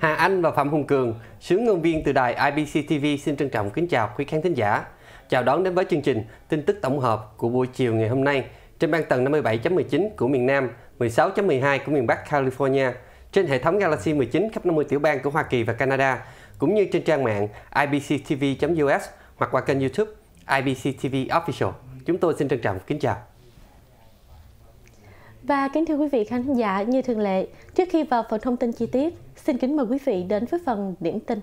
Hà Anh và Phạm Hùng Cường, sướng ngôn viên từ đài IBC TV xin trân trọng kính chào quý khán thính giả. Chào đón đến với chương trình tin tức tổng hợp của buổi chiều ngày hôm nay trên bang tần 57.19 của miền Nam, 16.12 của miền Bắc California, trên hệ thống Galaxy 19 khắp 50 tiểu bang của Hoa Kỳ và Canada, cũng như trên trang mạng ibctv.us hoặc qua kênh YouTube IBC TV Official. Chúng tôi xin trân trọng kính chào. Và kính thưa quý vị khán thính giả, như thường lệ, trước khi vào phần thông tin chi tiết, xin kính mời quý vị đến với phần điểm tin.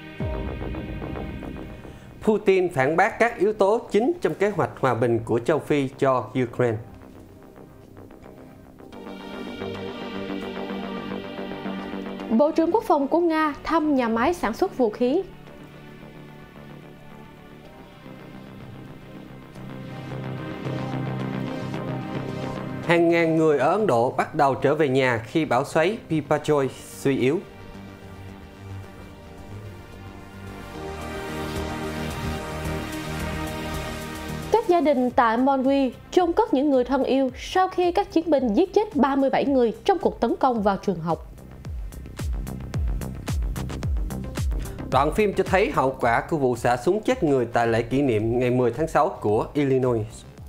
Putin phản bác các yếu tố chính trong kế hoạch hòa bình của châu Phi cho Ukraine. Bộ trưởng Quốc phòng của Nga thăm nhà máy sản xuất vũ khí. Hàng ngàn người ở Ấn Độ bắt đầu trở về nhà khi bão xoáy Biparjoy suy yếu. Các gia đình tại Monwy chôn cất những người thân yêu sau khi các chiến binh giết chết 37 người trong cuộc tấn công vào trường học. Đoạn phim cho thấy hậu quả của vụ xả súng chết người tại lễ kỷ niệm ngày 10 tháng 6 của Illinois.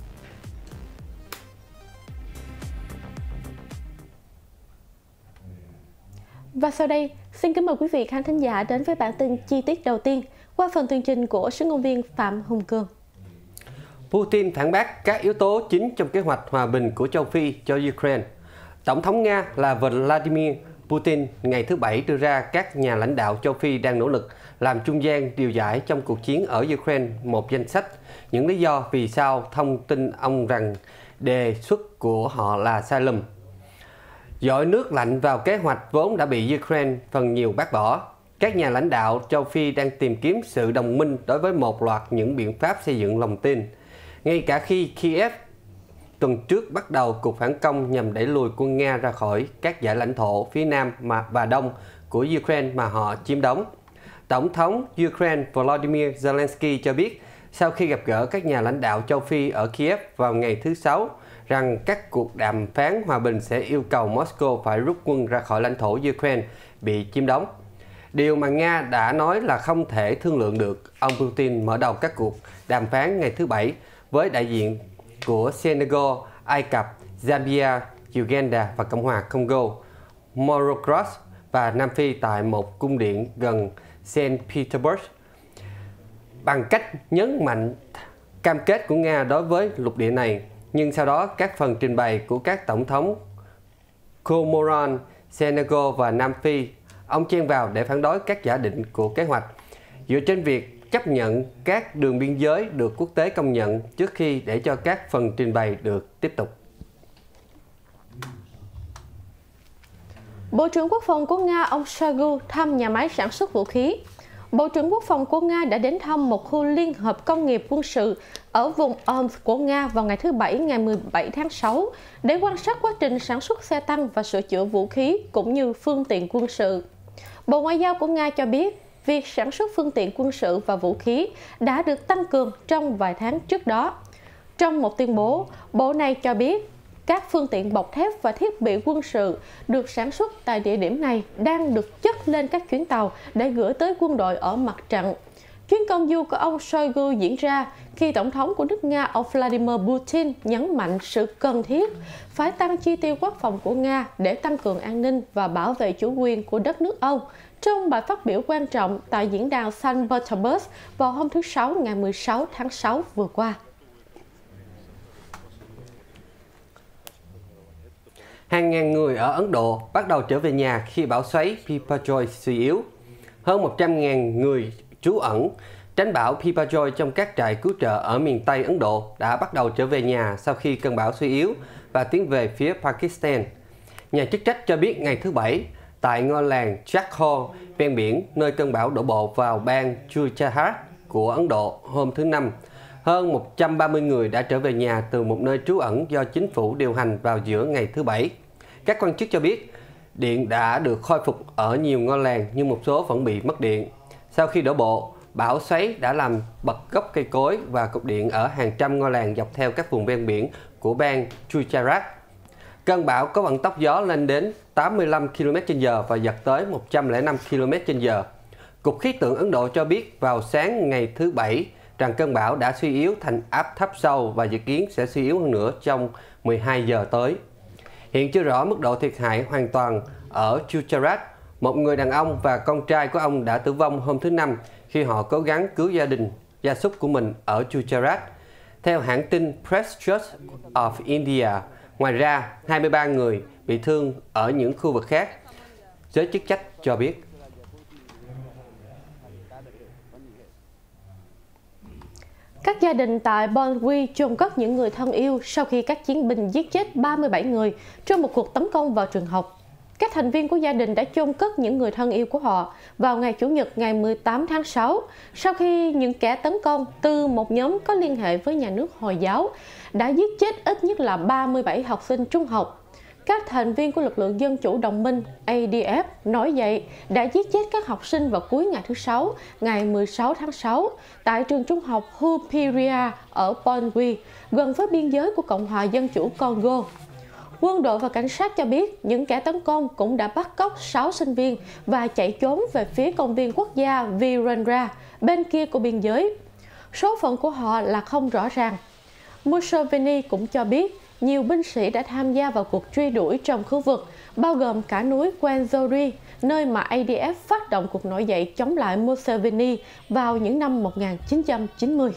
Và sau đây, xin kính mời quý vị khán thính giả đến với bản tin chi tiết đầu tiên qua phần tường trình của sướng ngôn viên Phạm Hùng Cường. Putin phản bác các yếu tố chính trong kế hoạch hòa bình của châu Phi cho Ukraine. Tổng thống Nga là Vladimir Putin ngày thứ Bảy đưa ra các nhà lãnh đạo châu Phi đang nỗ lực làm trung gian điều giải trong cuộc chiến ở Ukraine một danh sách những lý do vì sao thông tin ông rằng đề xuất của họ là sai lầm. Dội nước lạnh vào kế hoạch vốn đã bị Ukraine phần nhiều bác bỏ. Các nhà lãnh đạo châu Phi đang tìm kiếm sự đồng minh đối với một loạt những biện pháp xây dựng lòng tin. Ngay cả khi Kiev tuần trước bắt đầu cuộc phản công nhằm đẩy lùi quân Nga ra khỏi các dải lãnh thổ phía Nam và Đông của Ukraine mà họ chiếm đóng. Tổng thống Ukraine Volodymyr Zelensky cho biết sau khi gặp gỡ các nhà lãnh đạo châu Phi ở Kiev vào ngày thứ Sáu rằng các cuộc đàm phán hòa bình sẽ yêu cầu Moscow phải rút quân ra khỏi lãnh thổ Ukraine bị chiếm đóng. Điều mà Nga đã nói là không thể thương lượng được. Ông Putin mở đầu các cuộc đàm phán ngày thứ Bảy với đại diện của Senegal, Ai Cập, Zambia, Uganda và Cộng hòa Congo, Morocco và Nam Phi tại một cung điện gần Saint Petersburg, bằng cách nhấn mạnh cam kết của Nga đối với lục địa này. Nhưng sau đó các phần trình bày của các tổng thống Comoros, Senegal và Nam Phi, ông chen vào để phản đối các giả định của kế hoạch dựa trên việc chấp nhận các đường biên giới được quốc tế công nhận trước khi để cho các phần trình bày được tiếp tục. Bộ trưởng Quốc phòng của Nga ông Shoigu thăm nhà máy sản xuất vũ khí. Bộ trưởng Quốc phòng của Nga đã đến thăm một khu liên hợp công nghiệp quân sự ở vùng Omsk của Nga vào ngày thứ Bảy ngày 17 tháng 6 để quan sát quá trình sản xuất xe tăng và sửa chữa vũ khí cũng như phương tiện quân sự. Bộ Ngoại giao của Nga cho biết việc sản xuất phương tiện quân sự và vũ khí đã được tăng cường trong vài tháng trước đó. Trong một tuyên bố, Bộ này cho biết các phương tiện bọc thép và thiết bị quân sự được sản xuất tại địa điểm này đang được chất lên các chuyến tàu để gửi tới quân đội ở mặt trận. Chuyến công du của ông Shoigu diễn ra khi Tổng thống của nước Nga ông Vladimir Putin nhấn mạnh sự cần thiết phải tăng chi tiêu quốc phòng của Nga để tăng cường an ninh và bảo vệ chủ quyền của đất nước ông trong bài phát biểu quan trọng tại diễn đàn Saint Petersburg vào hôm thứ Sáu ngày 16 tháng 6 vừa qua. Hàng ngàn người ở Ấn Độ bắt đầu trở về nhà khi bão xoáy Biparjoy suy yếu. Hơn 100.000 người trú ẩn tránh bão Biparjoy trong các trại cứu trợ ở miền Tây Ấn Độ đã bắt đầu trở về nhà sau khi cơn bão suy yếu và tiến về phía Pakistan. Nhà chức trách cho biết ngày thứ Bảy, tại ngôi làng Jakhor ven biển nơi cơn bão đổ bộ vào bang Gujarat của Ấn Độ hôm thứ Năm, hơn 130 người đã trở về nhà từ một nơi trú ẩn do chính phủ điều hành vào giữa ngày thứ Bảy. Các quan chức cho biết điện đã được khôi phục ở nhiều ngôi làng nhưng một số vẫn bị mất điện. Sau khi đổ bộ, bão xoáy đã làm bật gốc cây cối và cột điện ở hàng trăm ngôi làng dọc theo các vùng ven biển của bang Gujarat. Cơn bão có vận tốc gió lên đến 85 km/h và giật tới 105 km/h. Cục Khí tượng Ấn Độ cho biết vào sáng ngày thứ Bảy rằng cơn bão đã suy yếu thành áp thấp sâu và dự kiến sẽ suy yếu hơn nữa trong 12 giờ tới. Hiện chưa rõ mức độ thiệt hại hoàn toàn ở Gujarat. Một người đàn ông và con trai của ông đã tử vong hôm thứ Năm khi họ cố gắng cứu gia súc của mình ở Gujarat. Theo hãng tin Press Trust of India, ngoài ra 23 người bị thương ở những khu vực khác, giới chức trách cho biết. Các gia đình tại Bonwi chôn cất những người thân yêu sau khi các chiến binh giết chết 37 người trong một cuộc tấn công vào trường học. Các thành viên của gia đình đã chôn cất những người thân yêu của họ vào ngày Chủ nhật ngày 18 tháng 6 sau khi những kẻ tấn công từ một nhóm có liên hệ với nhà nước Hồi giáo đã giết chết ít nhất là 37 học sinh trung học. Các thành viên của lực lượng Dân chủ đồng minh ADF nổi dậy đã giết chết các học sinh vào cuối ngày thứ Sáu, ngày 16 tháng 6, tại trường trung học Hupiria ở Bonwi, gần với biên giới của Cộng hòa Dân chủ Congo. Quân đội và cảnh sát cho biết những kẻ tấn công cũng đã bắt cóc 6 sinh viên và chạy trốn về phía công viên quốc gia Virunga, bên kia của biên giới. Số phận của họ là không rõ ràng. Museveni cũng cho biết nhiều binh sĩ đã tham gia vào cuộc truy đuổi trong khu vực, bao gồm cả núi Rwenzori, nơi mà ADF phát động cuộc nổi dậy chống lại Museveni vào những năm 1990.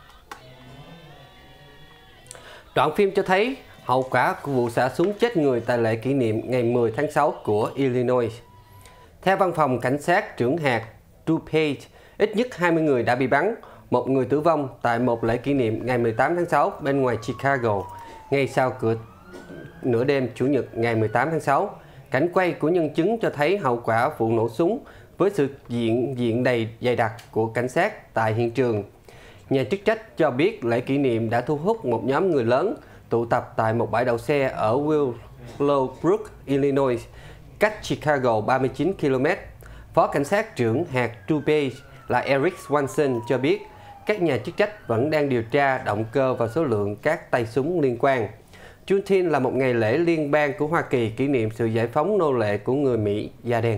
Đoạn phim cho thấy hậu quả của vụ xả súng chết người tại lễ kỷ niệm ngày 10 tháng 6 của Illinois. Theo văn phòng cảnh sát trưởng hạt DuPage, ít nhất 20 người đã bị bắn, một người tử vong tại một lễ kỷ niệm ngày 18 tháng 6 bên ngoài Chicago, ngay sau nửa đêm Chủ nhật ngày 18 tháng 6. Cảnh quay của nhân chứng cho thấy hậu quả vụ nổ súng với sự diện đầy dày đặc của cảnh sát tại hiện trường. Nhà chức trách cho biết lễ kỷ niệm đã thu hút một nhóm người lớn tụ tập tại một bãi đậu xe ở Willowbrook, Illinois, cách Chicago 39 km. Phó cảnh sát trưởng hạt DuPage là Eric Swanson cho biết các nhà chức trách vẫn đang điều tra động cơ và số lượng các tay súng liên quan. Juneteenth là một ngày lễ liên bang của Hoa Kỳ kỷ niệm sự giải phóng nô lệ của người Mỹ da đen.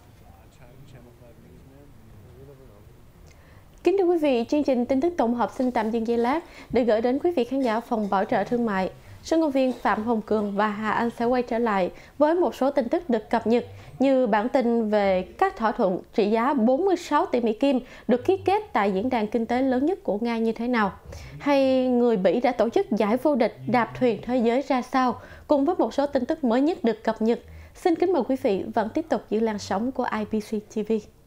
Kính thưa quý vị, chương trình tin tức tổng hợp xin tạm dừng giây lát để gửi đến quý vị khán giả phòng bảo trợ thương mại. Sân ngôn viên Phạm Hồng Cường và Hà Anh sẽ quay trở lại với một số tin tức được cập nhật như bản tin về các thỏa thuận trị giá 46 tỷ Mỹ Kim được ký kết tại diễn đàn kinh tế lớn nhất của Nga như thế nào, hay người Bỉ đã tổ chức giải vô địch đạp thuyền thế giới ra sao, cùng với một số tin tức mới nhất được cập nhật. Xin kính mời quý vị vẫn tiếp tục giữ làn sóng của IBC TV.